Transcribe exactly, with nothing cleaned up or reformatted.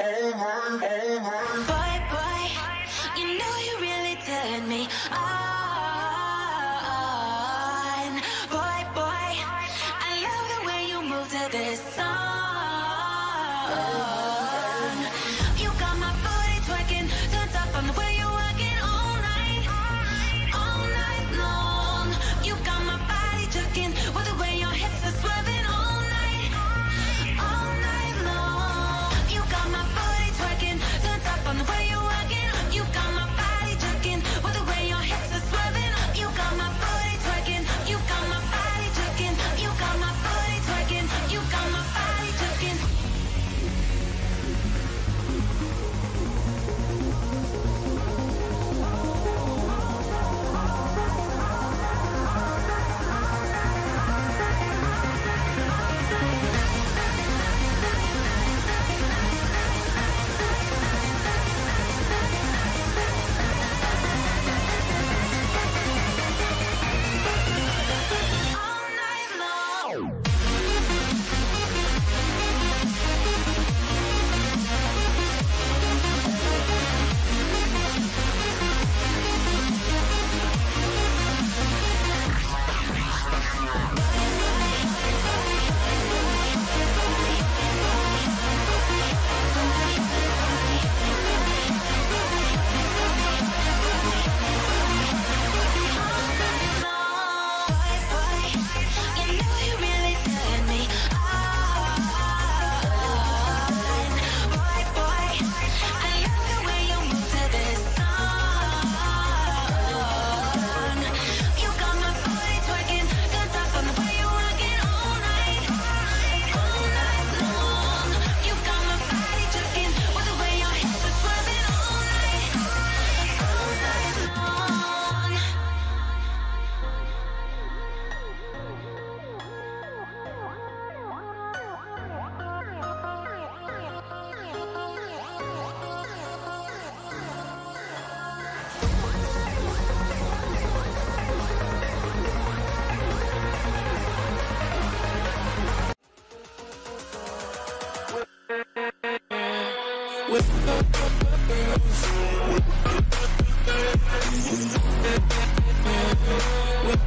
Boy, boy, you know you really turn me on. Boy, boy, I love the way you move to this song. You got my booty twerking, turned up on the way you working all night, all night long. You got my body jerking with the way your hips are swerving all night, all night long. You got my booty twerking, turned up on the way you working. You got my body jerking with the way your hips are swerving. You got my booty twerking, you got my body jerking, you got my booty twerking, you got my body jerking. All night long. Boy, boy, you know you really turn me on. Boy, boy, I love the way you move to this song. You got my booty twerking, turned up on the way you working all night, all night long. You got my body jerking with the way your hips are swerving all night, all night long. With